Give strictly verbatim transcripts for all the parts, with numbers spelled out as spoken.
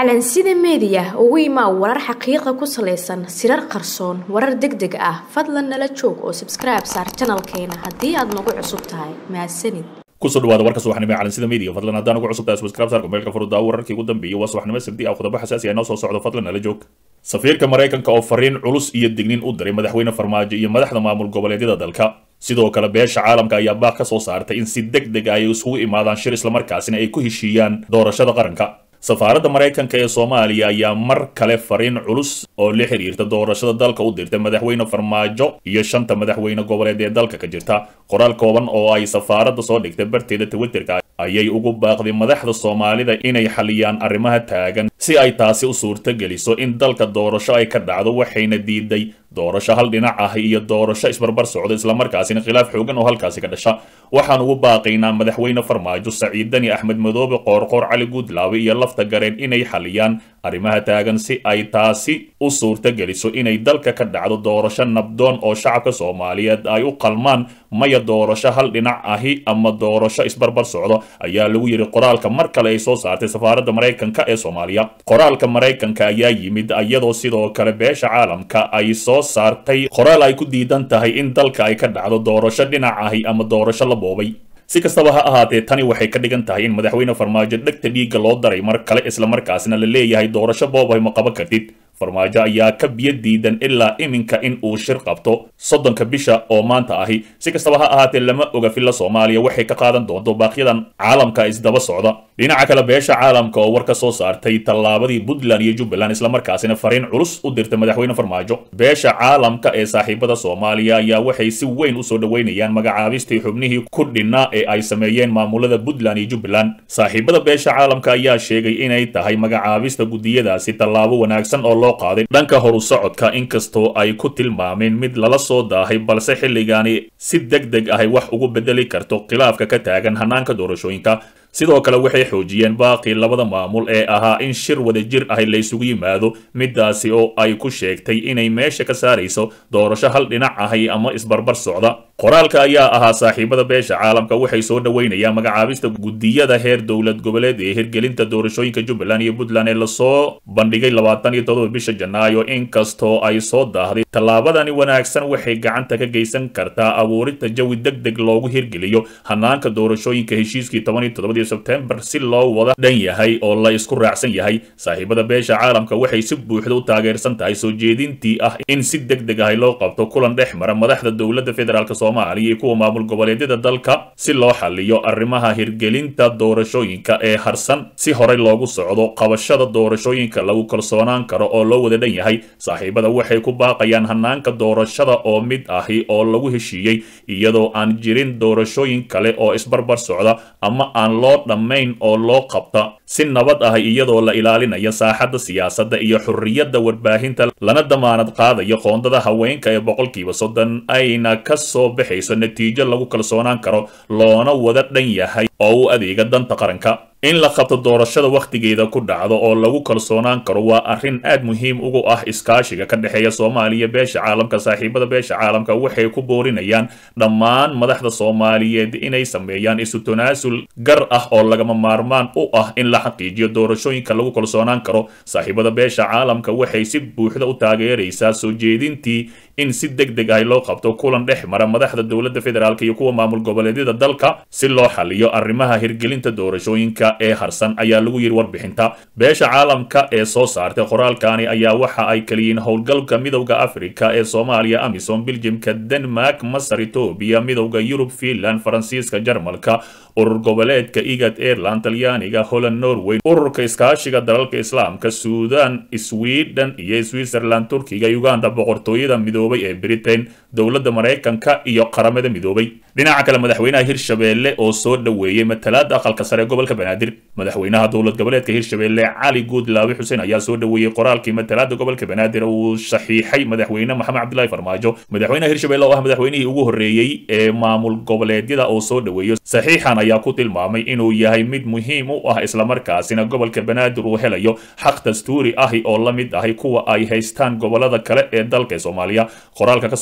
calansida media ugu imaa warar xaqiiqo ku saleysan sirar qarsoon warar degdeg ah fadlan nala joog oo subscribe saar channelkeena hadii aad nagu cusub tahay mahadsanid kusoo dhawaada warka subaxnimo ee calansida media fadlan hadaan ugu cusub tahay subscribe saar meelka furada wararkii ugu dambeeyay waa subaxnimo sabti ah qodobo xasaasi ah inoo soo socdo fadlan nala joog safiirka Mareykanka oo fariin culus iyo digniin u diray madaxweyne Farmaajo iyo madaxda maamul goboleedyada dalka sidoo kale beesha caalamka ayaa baaq ka soo saartay in si degdeg ah ay isugu imaadaan shir isla markaasina ay ku heshiiyaan doorashada qaranka safaaradda Mareykanka ee Soomaaliya ayaa mar kale fariin culus oo la xiriirta doorashada dalka u dirtay madaxweyne Farmaajo iyo shanta madaxweyne goboleed ee dalka ka jirta qoraal kooban oo ay safaaradda soo dhigtay barteeda Twitterka ayay ugu baaqday madaxda Soomaalida inay xaliyaan arrimaha taagan si ay taasi u suurta geliso in dalka doorasho ay ka dhacdo waxayna diiday doorasho hal dhinac ah iyo doorasho isbarbar socdo isla markaasina khilaaf xoogan oo halkaasi ka dhasha waxaan ugu baaqaynaa madaxweyne Farmaajo Saciid Dani Axmed Madoobe Qoorqoor Cali Guudlaawe iyo lafta gareen inay xaliyaan arrimaha taagan si ay taasi u suurta geliso inay dalka ka dhacdo doorasho nabdoon oo shacabka Soomaaliyeed ay u qalmaan maya doorasho hal dhinac ahi ama doorasho isbarbar socdo ayaa lagu yiri qoraalka mar kale ay soo saartay safaaradda Mareykanka ee Soomaaliya qoraalka Mareykanka ayaa yimid iyadoo sidoo kale beesha caalamka ay soo saartay qoraal ay ku diidan tahay in dalka ay ka dhacdo doorasho dhinac ahi ama doorasho la boobay si kastaba ha ahaatee tani waxay ka dhigan tahay in madaxweyne Farmaajo dhegta dhiiga loo daray mar kale isla markaasina la leeyahay doorasho boobay ma qaban kartid Farmaajo ayaa ka biyo diidan ilaa iminka in uu shir qabto soddonka bisha oo maanta ahi si kastaba ha ahaatee lama oga filla Soomaaliya waxay ka qaadan doonto baaqiyadan caalamka isdaba socda dhinaca kale beesha caalamka oo war ka soo saartay tallaabadii Puntland iyo Jubbaland isla markaasina fariin culus u dirtay madaxweyne Farmaajo beesha caalamka ee saaxiibada Soomaaliya ayaa waxay si weyn u soo dhaweynayaan magacaabistii xubnihii ku dhinaa ee ay sameeyeen maamulada Puntland iyo Jubbaland saaxiibada beesha caalamka ayaa sheegay inay tahay magacaabista gudiyadaasi tallaabo wanaagsan oo qaaday dhanka horu socodka inkastoo ay ku tilmaameen mid lala soo daahay balse xilligaani si degdeg ah wax ugu bedeli karto khilaafka ka taagan hanaanka doorashooyinka sidoo kale waxay xoojiyeen baaqi labada maamul ee ahaa in shir wada jir ah la isugu yimaado midaasi oo ay ku sheegtay inay meesha ka saarayso doorasho hal dhinac ah ama isbarbar socda qoraalka ayaa ahaa saaxiibada beesha caalamka waxay soo dhaweynayaan magacaabista gudiyada heer dowlad goboleed ee hirgelinta doorashooyinka Jubbaland iyo Puntland ee la soo bandhigay labaatan iyo toddoba bisha Janaayo inkastoo ay soo daahday tallaabadani wanaagsan waxay gacanta ka geysan kartaa abuurinta jawi degdeg loogu hirgeliyo hanaanka doorashooyinka heshiiskii toban iyo toddoba September si loo wada dhan yahay oo la isku raacsan yahay saaxiibada beesha caalamka waxay si buuxda u taageersan tahay soo jeedintii ah in si degdeg ah loo qabto kulan dhex mara madaxda dowladda federaalka Soomaaliya iyo kuwa maamul goboleedyada dalka si loo xalliyo arrimaha hirgelinta doorashooyinka ee harsan si hore loogu socdo qabashada doorashooyinka lagu kalsoonaan karo oo loo wada dhan yahay saaxiibada waxay ku baaqayaan hanaanka doorashada oo mid ahi oo lagu heshiiyay iyadoo aan jirin doorashooyin kale oo isbarbar socda ama aan loo dhamayn oo loo qabta si nabad ah iyadoo la ilaalinayo saaxadda siyaasadda iyo xurriyadda warbaahinta lana damaanad qaadayo qoondada haweenka ee boqolkiiba soddon ayna ka soo baxayso natiijo lagu kalsoonaan karo loona wada dhan yahay oo u adeega danta qaranka in la qabto doorashada waqtigeeda ku dhacdo oo lagu kalsoonaan karo waa arrin aad muhiim ugu ah iskaashiga ka dhaxeeya Soomaaliya beesha caalamka saaxiibada beesha caalamka waxay ku boorinayaan dhammaan madaxda Soomaaliyeed inay sameeyaan isu tanaasul gar ah oo lagama maarmaan u ah in la xaqiijiyo doorashooyinka lagu kalsoonaan karo saaxiibada beesha caalamka waxay si buuxda u taageeraysaa soo jeedintii in si degdeg ah loo qabto kulan dhex mara madaxda dowladda federaalka iyo kuwa maamul goboleedyada dalka si loo xalliyo arrimaha hirgelinta doorashooyinka ee harsan ayaa lagu yiri warbixinta beesha caalamka ee soo saartay qoraalkaani ayaa waxa ay kaliin howlgalka midowga Afrika ee Soomaaliya AMISOM Belgiumka Denmark Masar Ethiopia midowga Europe Finland Faransiiska Jarmalka urur goboleedka IGAD Ireland Talyaaniga Holland Norway ururka iskaashiga dalalka Islaamka Sudan Sweden iyo Switzerland Turkiga Uganda boqortooyada midoobay ee Britain dowladda Mareykanka iyo qaramada midoobay dhinaca kale madaxweynaha Hirshabeelle oo soo dhaweeyay matalaad aqalka sare gobolka Banaadir madaxweynaha dowlad goboleedka Hirshabeelle Cali Guudlaawe Xuseen ayaa soo dhaweeyay qoraalkii matalaada gobolka Banaadir uu saxiixay madaxweyne Maxamed Cabdullaahi Farmaajo madaxweynaha Hirshabeelle oo ah madaxweynihii ugu horeeyay ee maamul goboleedyada oo soo dhaweeyo saxiixan ayaa ku tilmaamay inuu yahay mid muhiim u ah isla markaasina gobolka Banaadir uu helayo xaq dastuuri ah oo la mid ah kuwa ay haystaan gobolada kale ee dalka Soomaaliya qoraalka ka soo baxay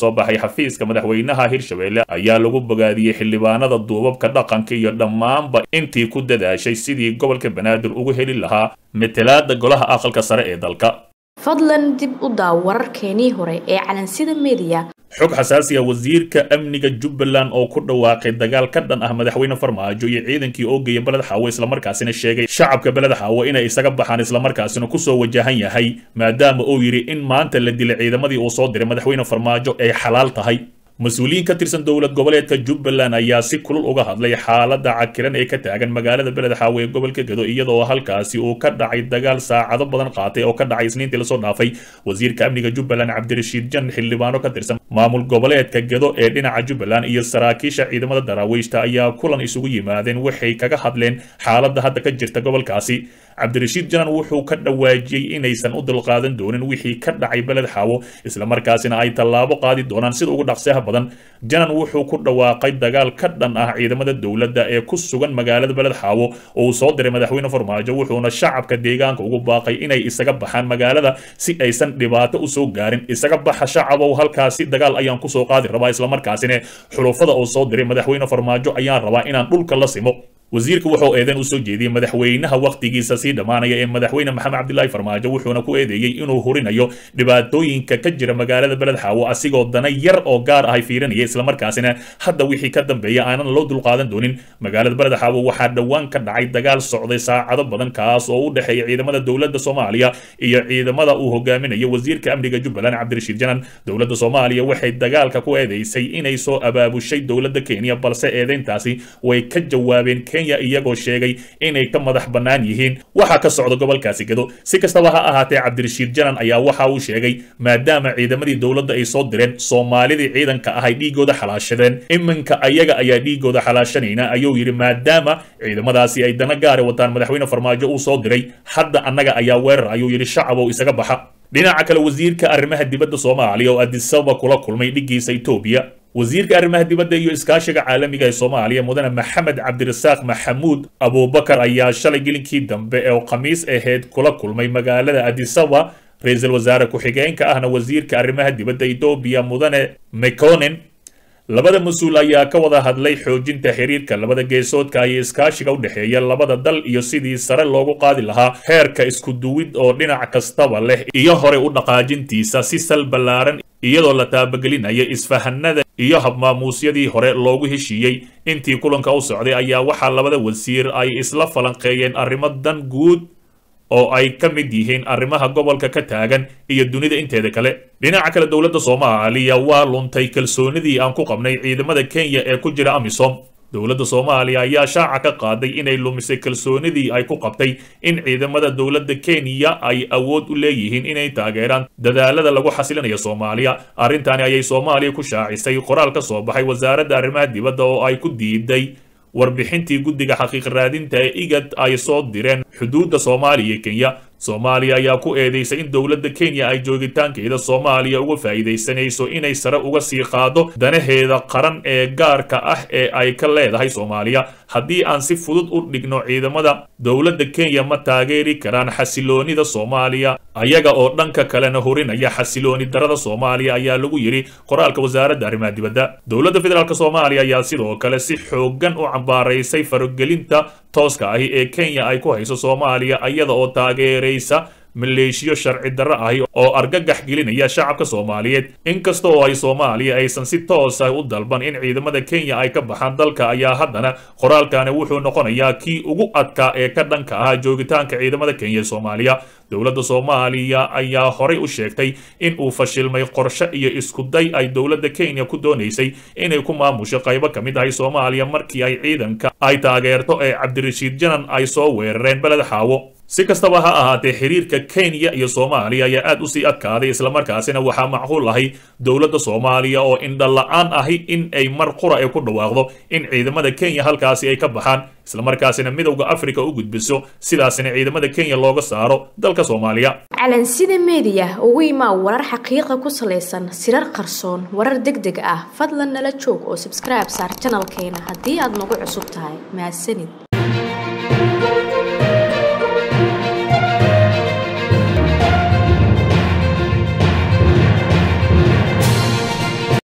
xafiiska madaxweynaha hirshabelle ayaa lagu bogaadiyey xildhibaanada duubabka dhaqanka iyo dhammaanba intii ku dadaashay sidii gobolka banaadir ugu heli lahaa matalaada golaha aqalka sare ee dalka. fadlan dib u daaw wararkeenii hore ee calansida media. xog xasaasi ah wasiirka amniga Jubbaland oo ku dhawaaqay dagaal ka dhan ah madaxweyne Farmaajo iyo ciidankii oo geeyay balad xawo isla markaasina sheegay shacabka balad xawo inay isaga baxaan isla markaasina ku soo wajahan yahay maadaama uu yiri in maanta la dilay ciidamadii uu soo diray madaxweyne Farmaajo ay xalaal tahay. mas-uuliyiin ka tirsan dowlad goboleedka Jubbaland ayaa si kulul uga hadlay xaaladda cakiran ee ka taagan magaalada Beled Xaawo ee gobolka Gedo iyadoo halkaasi uu ka dhacay dagaal saacado badan qaatay oo ka dhacay Isniintii la soo dhaafay. wasiirka amniga Jubbaland Cabdirashiid Jan xildhibaano ka tirsan maamul goboleedka Gedo ee dhinaca Jubbaland iyo saraakiisha ciidamada daraawiishta ayaa kulan isugu yimaadeen waxay kaga hadleen xaaladda hadda ka jirta gobolkaasi. Cabdirashiid Jan wuxuu ka dhawaajiyay inaysan u dulqaadan doonin wixii ka dhacay Beled Xaawo isla markaasina ay tallaabo qaadi doonaan sida ugu dhaqsaha badan. Janan wuxuu ku dhawaaqay dagaal ka dhan ah ciidamada dowladda ee ku sugan magaalada Beled Xaawo oo uu soo diray madaxweyne Farmaajo wuxuuna shacabka deegaanka ugu baaqay inay isaga baxaan magaalada si aysan dhibaato u soo gaarin. isaga baxa shacabow halkaasi dagaal ayaan ku soo qaadi rabaa isla markaasina xulufada oo soo diray madaxweyne Farmaajo ayaan rabaa inaan dhulka la simo. wasiirku wuxuu eedan u soo jeediyay madaxweynaha waqtigiisa si dhamaanaya ee madaxweyne Maxamed Cabdullaahi Farmaajo wuxuuna ku eedeeyay inuu horinayo dhibaatooyinka ka jira magaalada Beled Xaawo asigoo dana yar oo gaar ah fiirinaya isla markaasina hadda wixii ka dambeeya aanan loo dulqaadan doonin. magaalada Beled Xaawo waxaa dhawaan ka dhacay dagaal socday saacado badan kaas oo u dhaxeeya ciidamada dowladda Soomaaliya iyo ciidamada uu hogaaminayo wasiirka amniga Jubbaland Cabdirashiid Janan. dowladda Soomaaliya waxay dagaalka ku eedeysay inay soo abaabushay dowladda Kenya balse eedeyntaasi way ka jawaabeen iyagoo sheegay inay ka madax bannaan yihiin waxa ka socda gobolkaasi Gedo. si kastaba ha ahaatee Cabdirashiid Janan ayaa waxa uu sheegay maadaama ciidamadii dowladda ay soo direen Soomaalidii ciidanka ah ay dhiigooda xalaashadeen iminka ayaga ayaa dhiigooda xalaashanayna ayuu yiri maadaama ciidamadaasi ay dana gaar ah wataan madaxweyne Farmaajo uu soo diray hadda annaga ayaa weerar ayuu yiri shacabow isaga baxa. dhinaca kale wasiirka arrimaha dibadda Soomaaliya oo Addis Ababa kula kulmay dhigiisa Itoobiya. wasiirka arrimaha dibadda iyo iskaashiga caalamiga ee Soomaaliya mudane Maxamed Cabdirasaaq Maxamuud Abubakar ayaa shalay gelinkii dambe ee khamiis ahayd kula kulmay magaalada Addis Ababa ra'iisul wasaare ku-xigeenka ahna wasiirka arrimaha dibadda Itoobiya mudane Mekonnen. labada mas-uul ayaa ka wada hadlay xoojinta xiriirka labada geesoodka iyo iskaashiga u dhexeeya labada dal iyo sidii sare loogu qaadi lahaa heerka isku duwid oo dhinac kastaba leh iyo hore u dhaqaajintiisa si sal ballaaran iyadoo la taabagelinaya isfahanada iyo habmaamuusyadii hore loogu heshiiyey. intii kulanka u socday ayaa waxaa labada wasiir ay isla falanqeeyeen arrimo dan guud oo ay ka mid yihiin arrimaha gobolka ka taagan iyo dunida inteeda kale. dhinaca kale dowladda Soomaaliya waa luntay kalsoonidii aan ku qabnay ciidamada Kenya ee ku jira AMISOM. dowladda Soomaaliya ayaa shaaca ka qaaday inay lumisay kalsoonidii ay ku qabtay in ciidamada dowladda Kenya ay awood u leeyihiin inay taageeraan dadaalada lagu xasilinayo Soomaaliya. arrintani ayay Soomaaliya ku shaacisay qoraal ka soo baxay wasaaradda arrimaha dibadda oo ay ku diiday warbixintii guddiga xaqiiq raadinta ee igad ay soo direen xuduudda Soomaaliya iyo Kenya. Soomaaliya ayaa ku eedeysay in dowladda Kenya ay joogitaankeeda Soomaaliya uga faa'iideysanayso inay sare uga sii qaado danaheeda qaran ee gaarka ah ee ay ka leedahay Soomaaliya. haddii aan si fudud u dhigno ciidamada dowladda Kenya ma taageeri karaan xasiloonida Soomaaliya ayaga oo dhanka kalena horinaya xasilooni darada Soomaaliya ayaa lagu yiri qoraalka wasaaradda arrimaha dibadda. dowladda federaalka Soomaaliya ayaa sidoo kale si xoogan u cambaaraysay faragelinta tooska ah ee Kenya ay ku hayso Soomaaliya iyada oo taageeraysa maleeshiyo sharci darro ah oo argagax gelinaya shacabka Soomaaliyeed. inkasta oo ay Soomaaliya aysan si toos ah u dalban in ciidamada Kenya ay ka baxaan dalka ayaa haddana qoraalkani wuxuu noqonayaa kii ugu adkaa ee ka dhanka ah joogitaanka ciidamada Kenya ee Soomaaliya. dowladda Soomaaliya ayaa horey u sheegtay in uu fashilmay qorshe iyo isku day ay dowladda Kenya ku doonaysay inay ku maamusho qaybo ka mid ah Soomaaliya markii ay ciidanka ay taageerto ee Cabdirashiid Janan ay soo weerareen Beled Xaawo. si kastaba ha ahaatee xiriirka Kenya iyo Soomaaliya ayaa aad u sii adkaaday isla markaasina waxaa macquul ahay dowladda Soomaaliya oo indha la'aan ahi in ay mar qura ay ku dhawaaqdo in ciidamada Kenya halkaasi ay ka baxaan isla markaasina midowga Afrika u gudbiso sidaasina ciidamada Kenya looga saaro dalka Soomaaliya. calansida media ugu imaa warar xaqiiqa ku saleysan sirar qarsoon warar degdeg ah fadlan nala joog oo subscribe saar channelkeena haddii aad nagu cusub tahay. mahadsanid.